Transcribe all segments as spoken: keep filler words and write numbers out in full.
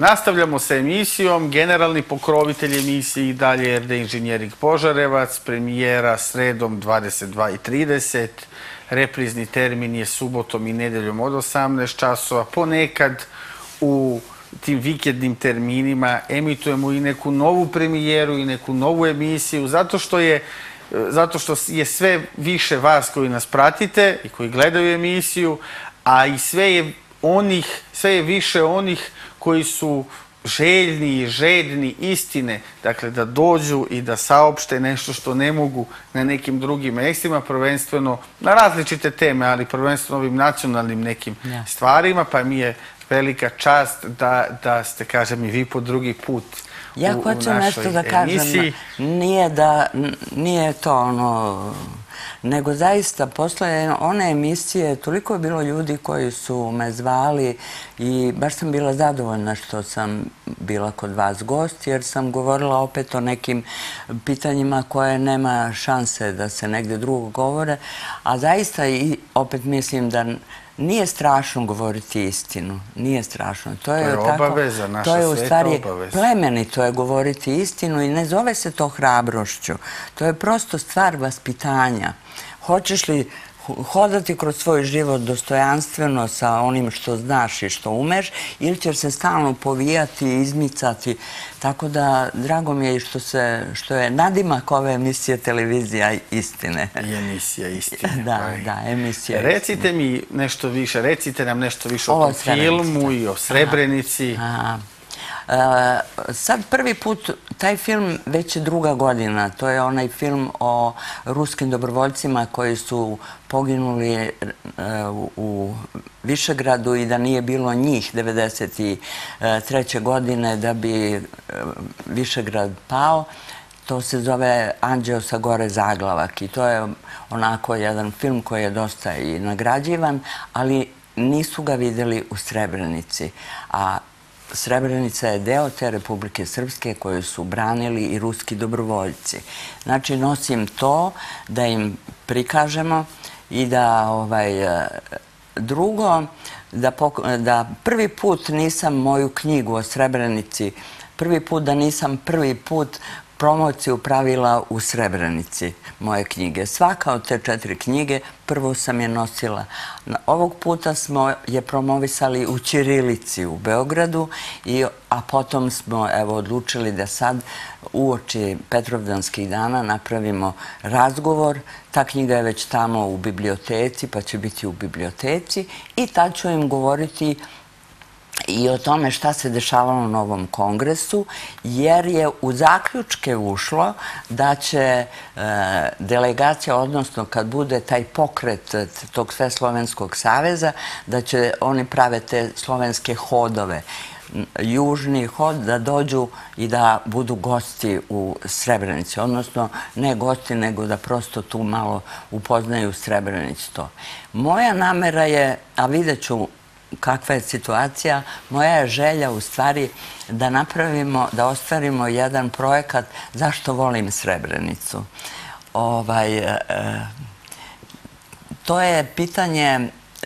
Nastavljamo sa emisijom. Generalni pokrovitelj emisije i dalje R D Inženjering Požarevac. Premijera sredom dvadeset dva i trideset. Reprizni termin je subotom i nedeljom od osamnaest časova. Ponekad u tim vikendnim terminima emitujemo i neku novu premijeru i neku novu emisiju, zato što je zato što je sve više vas koji nas pratite i koji gledaju emisiju, a i sve je onih, sve je više onih koji su željni i žedni istine, dakle da dođu i da saopšte nešto što ne mogu na nekim drugim mestima, prvenstveno na različite teme, ali prvenstveno ovim nacionalnim nekim stvarima, pa mi je velika čast da, da ste, kažem, i vi po drugi put u, ja u hoću našoj nešto da kažem, emisiji. Nije da, nije to ono, nego zaista posle one emisije toliko je bilo ljudi koji su me zvali i baš sam bila zadovoljna što sam bila kod vas gost, jer sam govorila opet o nekim pitanjima koje nema šanse da se negde drugo govore, a zaista i opet mislim da nije strašno govoriti istinu, nije strašno. To je obaveza, naša sveta obaveza. To je u stvari plemenito je govoriti istinu i ne zove se to hrabrošću. To je prosto stvar vaspitanja. Hoćeš li hodati kroz svoj život dostojanstveno sa onim što znaš i što umeš, ili ćeš se stalno povijati i izmicati. Tako da, drago mi je što, se, što je nadimak ove emisije televizija istine. I emisija istine. Da, da, emisija istine. Recite mi nešto više, recite nam nešto više o tom filmu i o Srebrenici. Aha. Sad prvi put, taj film već je druga godina, to je onaj film o ruskim dobrovoljcima koji su poginuli u Višegradu i da nije bilo njih devedeset treće godine da bi Višegrad pao. To se zove Anđeo sa gore zaglavak i to je onako jedan film koji je dosta i nagrađivan, ali nisu ga videli u Srebrenici, a Srebrenica je deo te Republike Srpske koju su branili i ruski dobrovoljci. Znači, nosim to da im prikažemo i da drugo, da prvi put nisam moju knjigu o Srebrenici, prvi put da nisam prvi put promociju pravila u Srebrenici, moje knjige. Svaka od te četiri knjige, prvo sam je nosila. Ovog puta smo je promovisali u ćirilici u Beogradu, a potom smo odlučili da sad uoči Petrovdanskih dana napravimo razgovor. Ta knjiga je već tamo u biblioteci, pa će biti u biblioteci i tad ću im govoriti i o tome šta se dešavalo na ovom kongresu, jer je u zaključke ušlo da će delegacija, odnosno kad bude taj pokret tog Sveslovenskog saveza, da će oni prave te slovenske hodove, južni hod, da dođu i da budu gosti u Srebrenici, odnosno ne gosti, nego da prosto tu malo upoznaju Srebrenicu to. Moja namera je, a vidjet ću kakva je situacija, moja je želja u stvari da napravimo, da ostvarimo jedan projekat zašto volim Srebrenicu. To je pitanje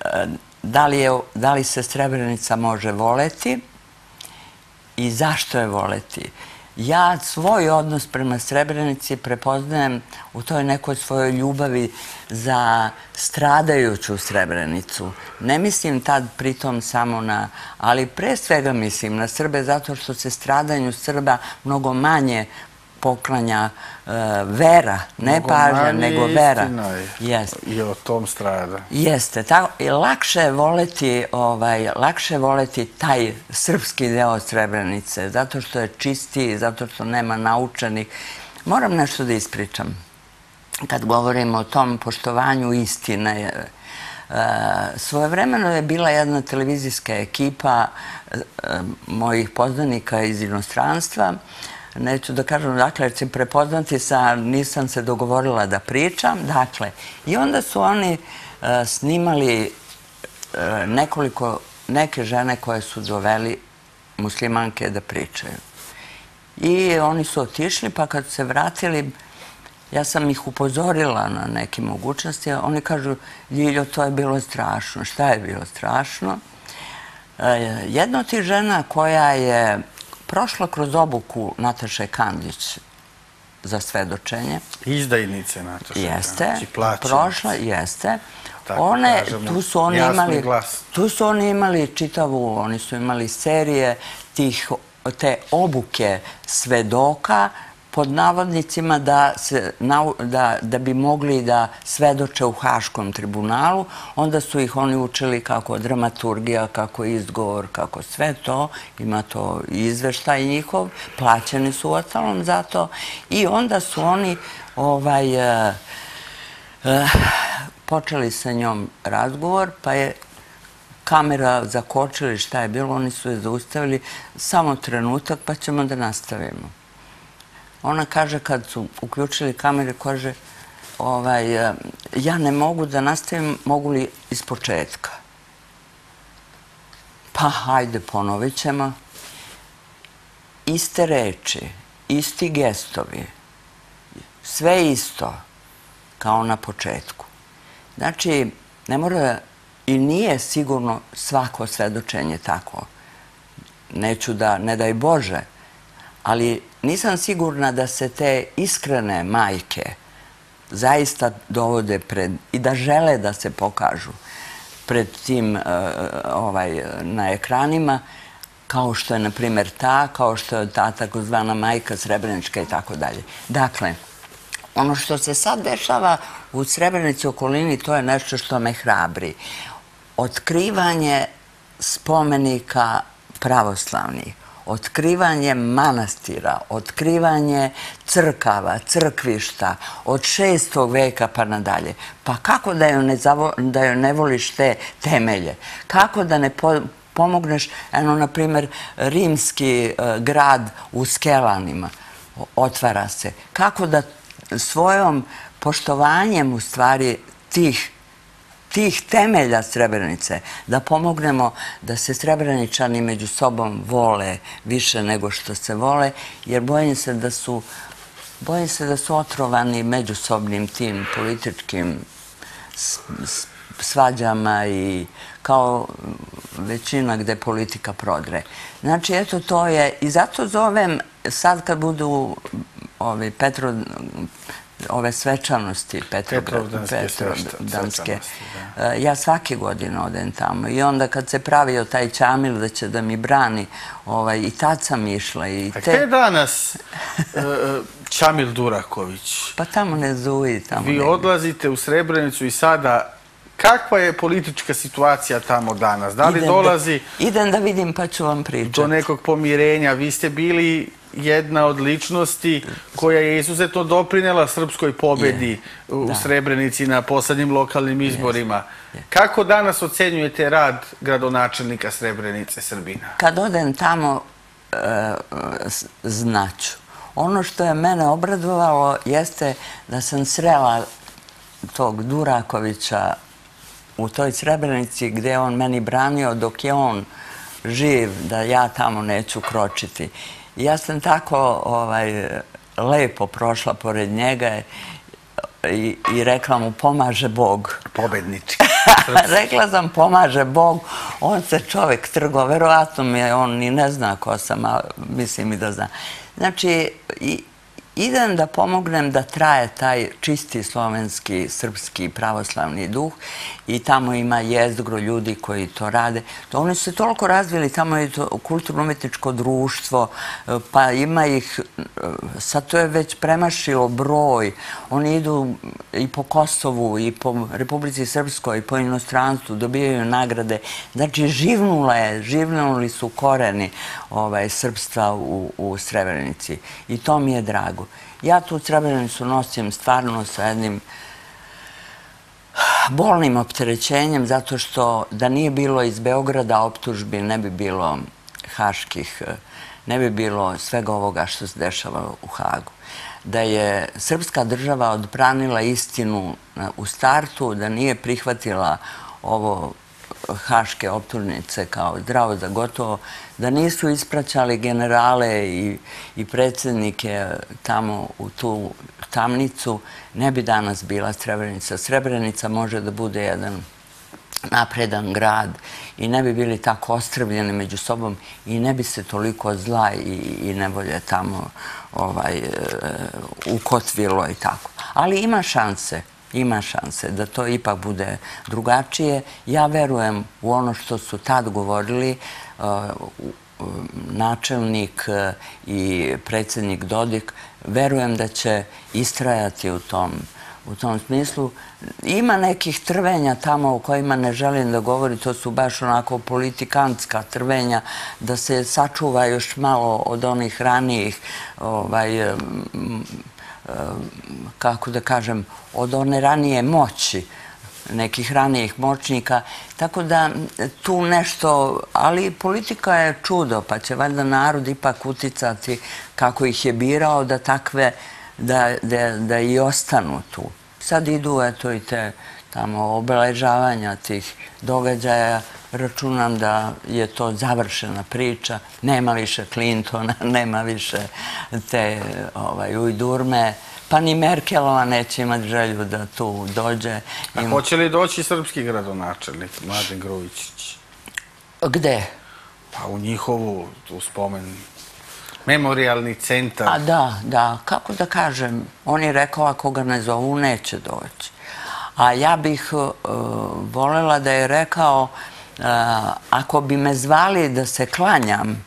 da li se Srebrenica može voleti i zašto je voleti. Ja svoj odnos prema Srebrenici prepoznajem u toj nekoj svojoj ljubavi za stradajuću Srebrenicu. Ne mislim tad pritom samo na, ali pre svega mislim na Srbe zato što se stradanju Srba mnogo manje poklanja vera, ne pažnja, nego vera. Mnogo manje istina je i o tom strada. Jeste. Lakše je voleti taj srpski deo Srebrenice, zato što je čistiji, zato što nema naučenih. Moram nešto da ispričam. Kad govorimo o tom poštovanju istine, svojevremeno je bila jedna televizijska ekipa mojih poznanika iz inostranstva. Neću da kažem dakle, jer će prepoznati sa, nisam se dogovorila da pričam, dakle, i onda su oni snimali nekoliko, neke žene koje su doveli muslimanke da pričaju. I oni su otišli, pa kad su se vratili, ja sam ih upozorila na neke mogućnosti, oni kažu, Ljiljo, to je bilo strašno. Šta je bilo strašno? Jedna od tih žena koja je prošla kroz obuku Nataše Kandić za svedočenje. Izdajnice Nataše Jeste, Kandić, plaćenice. prošla, jeste. Tako One, kažemo, tu su oni jasno i imali, glasno. tu su oni imali čitavu, oni su imali serije tih, te obuke svedoka, pod navodnicima da, se, da, da bi mogli da svedoče u Haškom tribunalu, onda su ih oni učili kako dramaturgija, kako izgovor, kako sve to, ima to izveštaj njihov, plaćeni su uostalom za to i onda su oni ovaj, uh, uh, počeli sa njom razgovor, pa je kamera zakočili šta je bilo, oni su je zaustavili, samo trenutak pa ćemo da nastavimo. Ona kaže, kad su uključili kamere, kaže, ovaj, ja ne mogu da nastavim, mogu li iz početka? Pa, hajde, ponovit ćemo. Iste reči, isti gestovi, sve isto, kao na početku. Znači, ne mora i nije sigurno svako svedočenje tako. Neću da, ne daj Bože, ali nisam sigurna da se te iskrene majke zaista dovode pred, i da žele da se pokažu pred tim uh, ovaj, na ekranima, kao što je, na primjer, ta, kao što je ta takozvana majka Srebrenička i tako dalje. Dakle, ono što se sad dešava u Srebrenici okolini, to je nešto što me hrabri. Otkrivanje spomenika pravoslavnih, otkrivanje manastira, otkrivanje crkava, crkvišta od šestog veka pa nadalje. Pa kako da joj ne, da joj ne voliš te temelje? Kako da ne po, pomogneš, eno, na primjer, rimski uh, grad u Skelanima otvara se. Kako da svojom poštovanjem u stvari tih tih temelja Srebrenice, da pomognemo da se Srebreničani među sobom vole više nego što se vole, jer bojim se da su, bojim se da su otrovani međusobnim tim političkim svađama i kao većina gde politika prodre. Znači, eto, to je, i zato zovem, sad kad budu ovi Petro, ove svečanosti, Petrovdanske, ja svake godine odem tamo i onda kad se pravio taj Ćamil da će da mi brani, i tad sam išla. A gde je danas Ćamil Duraković? Pa tamo ne zuji. Vi odlazite u Srebrenicu i sada, kakva je politička situacija tamo danas? Da li dolazi... Idem da vidim pa ću vam pričati. Do nekog pomirenja. Vi ste bili jedna od ličnosti koja je izuzetno doprinela srpskoj pobedi u Srebrenici na poslednjim lokalnim izborima. Kako danas ocenjujete rad gradonačelnika Srebrenice, Srbina? Kad odem tamo, znaću. Ono što je mene obradovalo jeste da sam srela tog Durakovića u toj Srebrenici gde je on meni branio dok je on živ, da ja tamo neću kročiti. Ja sam tako lepo prošla pored njega i rekla mu pomaže Bog. Pobednički. Rekla sam pomaže Bog. On se čovek trgo. Verovatno mi on ni ne zna ko sam, a mislim i da zna. Znači, idem da pomognem da traje taj čisti slovenski, srpski, pravoslavni duh i tamo ima jezgro ljudi koji to rade. Oni su se toliko razvili, tamo je kulturno-umetničko društvo, pa ima ih, sad to je već premašilo broj. Oni idu i po Kosovu, i po Republici Srpskoj, i po inostranstvu, dobijaju nagrade. Znači, živnula je, živnuli su koreni srpstva u Srebrenici i to mi je drago. Ja tu Srebrenicu nosim stvarno sa jednim bolnim opterećenjem, zato što da nije bilo iz Beograda optužbi, ne bi bilo haških, ne bi bilo svega ovoga što se dešava u Hagu. Da je srpska država odbranila istinu u startu, da nije prihvatila ovo haške optužnice kao zdravo za gotovo, da nisu ispraćali generale i predsjednike tamo u tu tamnicu, ne bi danas bila Srebrenica. Srebrenica može da bude jedan napredan grad i ne bi bili tako ostrvljeni među sobom i ne bi se toliko zla i nevolje tamo ukotvilo i tako. Ali ima šanse, ima šanse da to ipak bude drugačije. Ja verujem u ono što su tad govorili načelnik i predsjednik Dodik. Verujem da će istrajati u tom u tom smislu. Ima nekih trvenja tamo o kojima ne želim da govori, to su baš onako politikantska trvenja, da se sačuva još malo od onih ranijih, kako da kažem, od one ranije moći, nekih ranijih moćnika. Tako da tu nešto, ali politika je čudo, pa će valjda narod ipak uticati kako ih je birao da takve da i ostanu tu. Sad idu eto i te tamo obeležavanja tih događaja. Računam da je to završena priča. Nema više Clintona, nema više te ujdurme. Pa ni Merkelova neće imati želju da tu dođe. A hoće li doći srpski gradonačelnik, Mladen Grujičić? Gde? Pa u njihovu, tu spomen, memorialni centar. A da, da, kako da kažem, on je rekao ako ga ne zovu neće doći. A ja bih voljela da je rekao ako bi me zvali da se klanjam,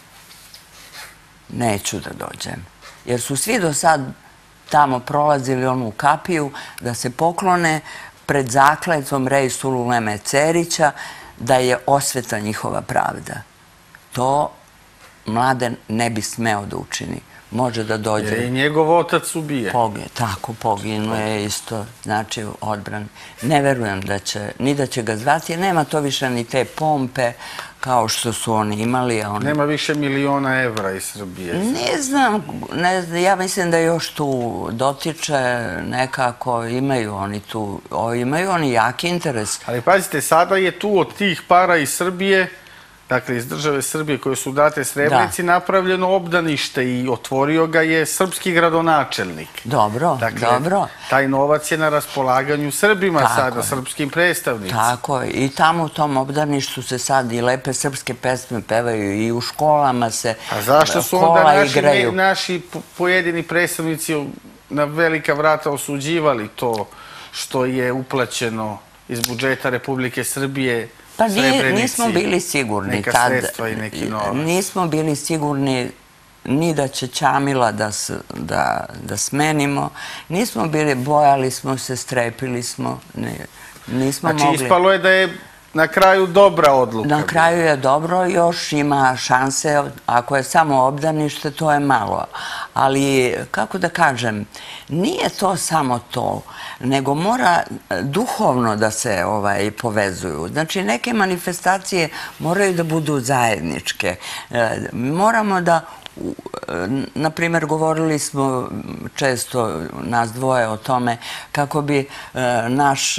neću da dođem. Jer su svi do sad tamo prolazili onu kapiju da se poklone pred zakletvom Reisulu Leme Cerića da je osveta njihova pravda. To Mladen ne bi smeo da učini. Može da dođe... Jer je njegov otac ubije. Tako, poginuo je isto, znači odbran. Ne verujem da će, ni da će ga zvati, jer nema to više ni te pompe kao što su oni imali. Nema više miliona evra iz Srbije. Ne znam, ja mislim da još tu dotiče nekako, imaju oni tu, imaju oni jaki interes. Ali pazite, sada je tu od tih para iz Srbije, dakle iz države Srbije koje su date Srebrenici, napravljeno obdanište i otvorio ga je srpski gradonačelnik. Dobro, dobro. Taj novac je na raspolaganju Srbima sada, srpskim predstavnicima. Tako je. I tamo u tom obdaništu se sad i lepe srpske pesme pevaju i u školama se kola igraju. A zašto su onda naši pojedini predstavnici na velika vrata osuđivali to što je uplaćeno iz budžeta Republike Srbije pa nismo bili sigurni neka sredstva i neki novac. Nismo bili sigurni ni da će Ćamila da smenimo. Nismo bili, bojali smo se, strepili smo. Nismo mogli. Znači, ispalo je da je na kraju dobra odluka. Na kraju je dobro, još ima šanse. Ako je samo obdanište, to je malo. Ali, kako da kažem, nije to samo to, nego mora duhovno da se povezuju. Znači, neke manifestacije moraju da budu zajedničke. Moramo da, na primjer, govorili smo često nas dvoje o tome kako bi naš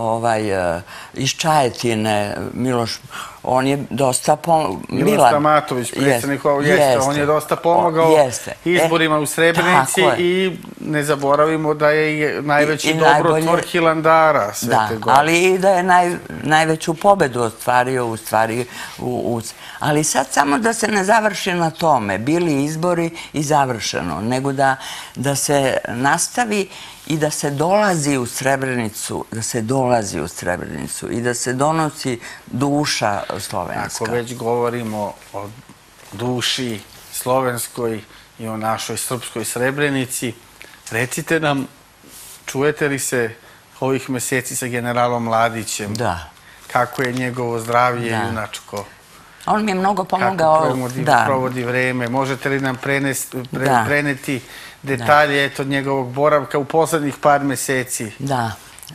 iz Čajetine Miloš, on je dosta pomogao. Miloš Stamatović, predsjednik ovog jeste, on je dosta pomogao izborima u Srebrenici i ne zaboravimo da je najveći dobrotvor Hilandara Svete Gore. Ali i da je najveću pobedu ostvario u stvari. Ali sad samo da se ne završi na tome, bili izbori i završeno, nego da se nastavi i da se dolazi u Srebrenicu, da se dolazi u Srebrenicu i da se donosi duša slovenska. Ako već govorimo o duši slovenskoj i o našoj srpskoj Srebrenici, recite nam, čujete li se ovih meseci sa generalom Mladićem? Da. Kako je njegovo zdravlje junačko? On mi je mnogo pomogao. Kako provodi vreme? Možete li nam preneti detalje od njegovog boravka u poslednjih par meseci? Da.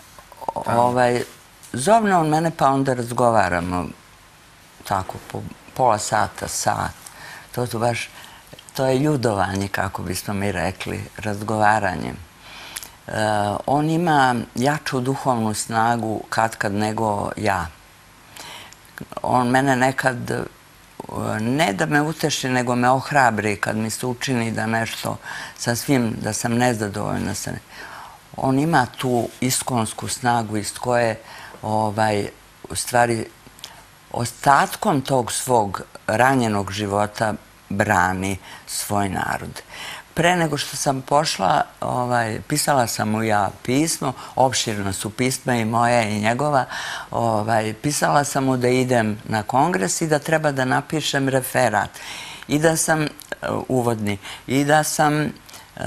Zovne on mene pa onda razgovaramo tako po pola sata, sat. To su baš, to je ljudovanje, kako bismo mi rekli, razgovaranje. On ima jaču duhovnu snagu katkad nego ja. On mene nekad, ne da me uteši, nego me ohrabri kad mi se učini da nešto sa svim, da sam nezadovoljna. On ima tu iskonsku snagu iz koje u stvari ostatkom tog svog ranjenog života brani svoj narod. Pre nego što sam pošla, ovaj, pisala sam mu ja pismo, opširno su pisma i moja i njegova, ovaj, pisala sam mu da idem na kongres i da treba da napišem referat. I da sam, uh, uvodni, i da sam uh,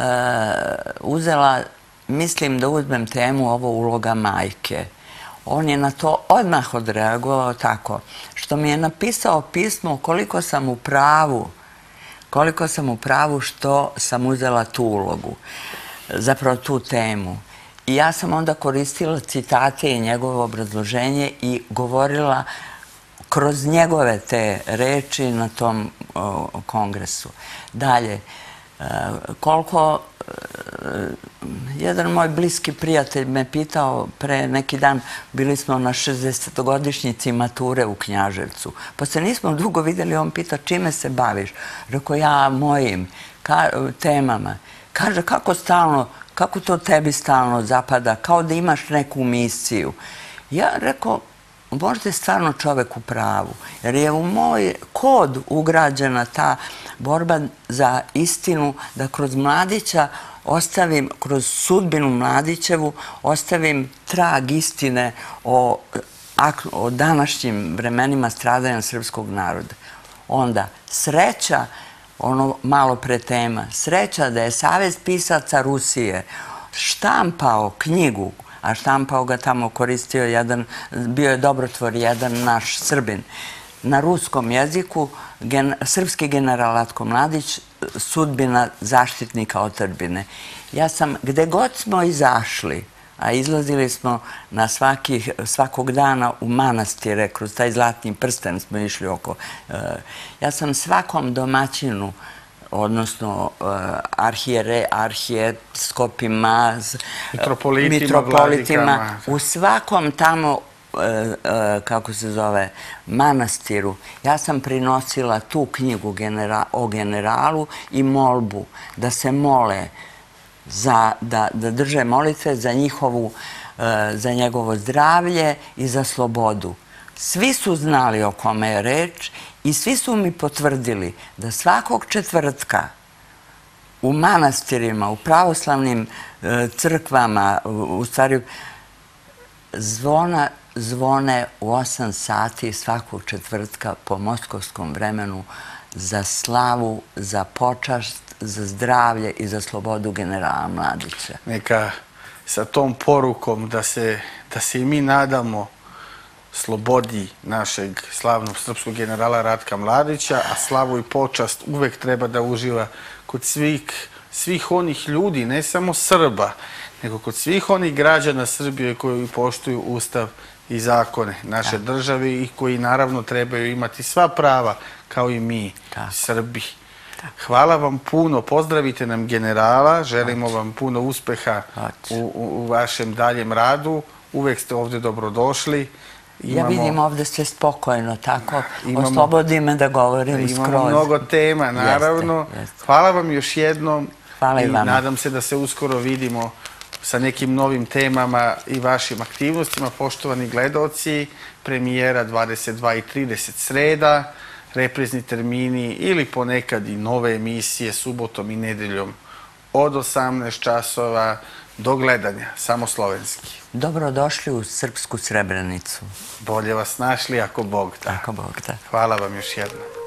uzela, mislim da uzmem temu ovo uloga majke. On je na to odmah odreagovao tako, što mi je napisao pismo koliko sam u pravu, koliko sam u pravu što sam uzela tu ulogu, zapravo tu temu. I ja sam onda koristila citate i njegovo obrazloženje i govorila kroz njegove te reči na tom o, kongresu. Dalje, e, koliko e, jedan moj bliski prijatelj me pitao pre neki dan, bili smo na šezdesetogodišnjici mature u Knjaževcu, pa se nismo dugo vidjeli, on pita čime se baviš? Rekao ja mojim ka, temama. Kaže kako stalno, kako to tebi stalno zapada, kao da imaš neku misiju. Ja rekao, možda je stvarno čovek u pravu, jer je u moj kod ugrađena ta borba za istinu, da kroz Mladića ostavim, kroz sudbinu Mladićevu, ostavim trag istine o, o današnjim vremenima stradanja srpskog naroda. Onda, sreća, ono malo pre tema, sreća da je Savez pisaca Rusije štampao knjigu, a štampao ga tamo, koristio jedan, bio je dobrotvor jedan naš Srbin, na ruskom jeziku, gen, srpski general Ratko Mladić, sudbina zaštitnika otadžbine. Ja sam, gde god smo izašli, a izlazili smo na svakih, svakog dana u manastire, kroz taj zlatni prsten smo išli oko, ja sam svakom domaćinu, odnosno uh, arhijere, arhijepiskopima, mitropolitima, mitropolitima, u svakom tamo, uh, uh, kako se zove, manastiru, ja sam prinosila tu knjigu genera, o generalu i molbu da se mole, za, da, da drže molitve za njihovu, uh, za njegovo zdravlje i za slobodu. Svi su znali o kome je reč i svi su mi potvrdili da svakog četvrtka u manastirima, u pravoslavnim e, crkvama, u, u stvari zvona zvone u osam sati svakog četvrtka po moskovskom vremenu za slavu, za počast, za zdravlje i za slobodu generala Mladića. Neka sa tom porukom da se, da se i mi nadamo slobodi našeg slavnog srpskog generala Ratka Mladića, a slavu i počast uvek treba da uživa kod svih, svih onih ljudi, ne samo Srba, nego kod svih onih građana Srbije koji poštuju Ustav i zakone naše države i koji naravno trebaju imati sva prava kao i mi, Srbi. Hvala vam puno, pozdravite nam generala, želimo vam puno uspeha u, u, u vašem daljem radu, uvek ste ovde dobrodošli. Ja vidim ovde sve spokojno, tako, oslobodi me da govorim skroz. Imamo mnogo tema, naravno. Hvala vam još jednom i nadam se da se uskoro vidimo sa nekim novim temama i vašim aktivnostima. Poštovani gledaoci, premijera dvadeset dva i trideset sreda, reprizni termini ili ponekad i nove emisije subotom i nedeljom od osamnaest časova do gledanja, samo slovenski. Dobrodošli u Srpsku Srebrenicu. Bolje vas našli ako Bog da. Ako Bog da. Hvala vam još jednom.